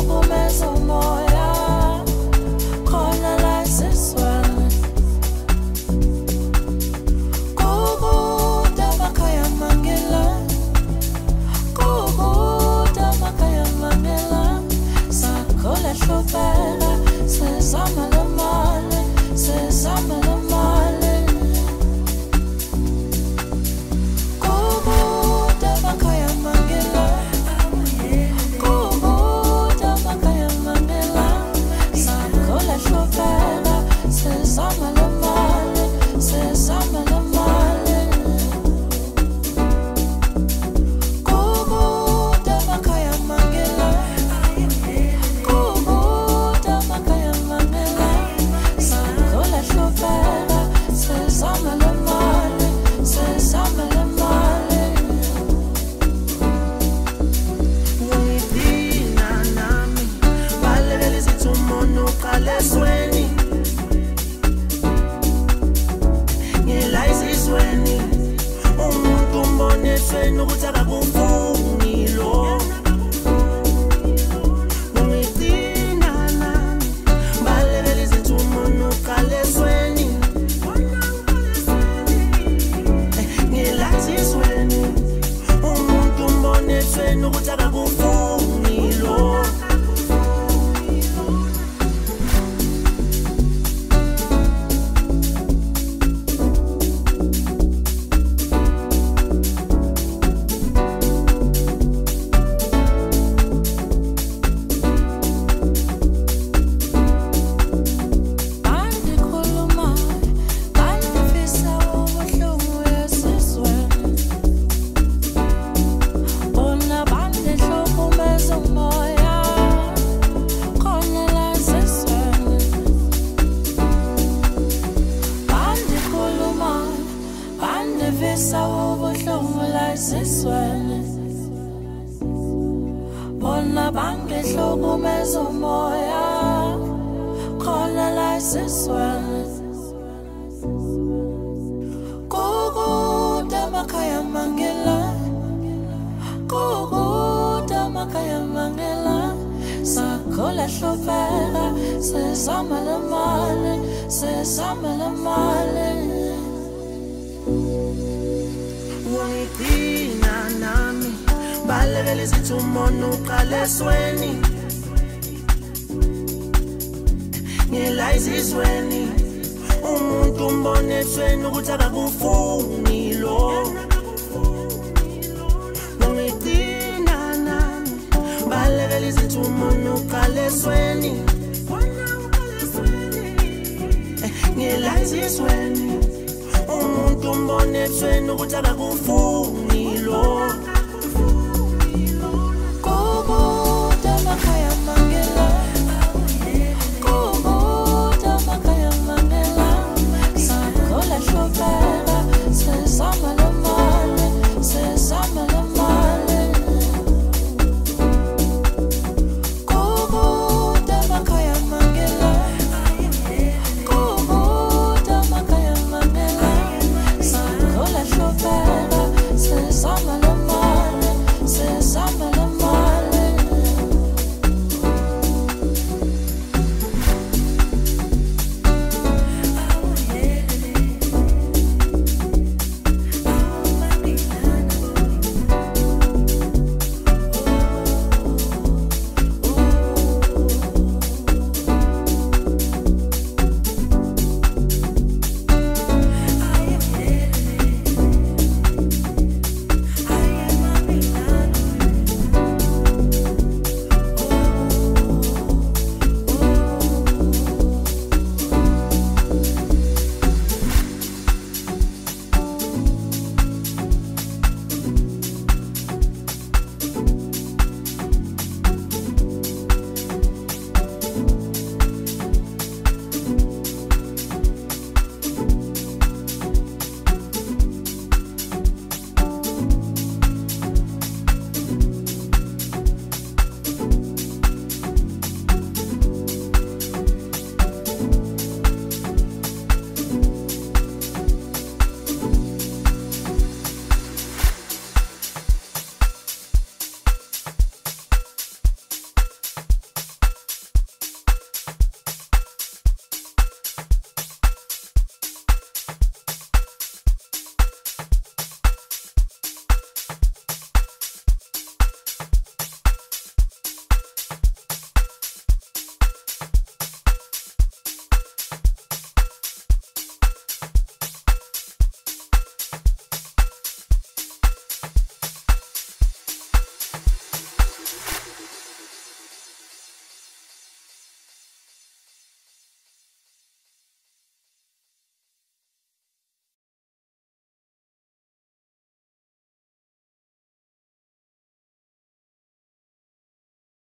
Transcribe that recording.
hlukumeza umoya khona la esiswini kukude emakhaya mangela kukude emakhaya mangela sakhula hlupela sezama le mali sezama le mali kukude emakhaya mangela kukude emakhaya mangela sakhula hlupela sezama le mali sezama le mali kukude emakhaya mangela kukude emakhaya mangela sakhula hlupela sezama le mali sezama le mali Ngidina nami balekela isithi umuntu uqala esweni ngila isizweni umuntu umbone esweni ukuthi akakufuni lo ngidina nami balekela isithi umuntu uqala esweni ngila isizweni umuntu umbone esweni ukuthi akakufuni lo bandikhuluma bandifisa ubuhlungu esizweni bona bandihlukumeza umoya khona la esizweni bandikhuluma bandifisa ubuhlungu la esizweni bona bandihlukumeza umoya khona la esizweni kukude emakhaya mangela kukude emakhaya mangela sakhula hlupela sezama le mali sezama le mali ngidina nami balekela isithi umuntu uqala esweni ngila isizweni umuntu umbone esweni ukuthi akakufuni lo ngidina nami balekela isithi umuntu uqala esweni ngila isizweni umuntu umbone esweni ukuthi akakufuni lo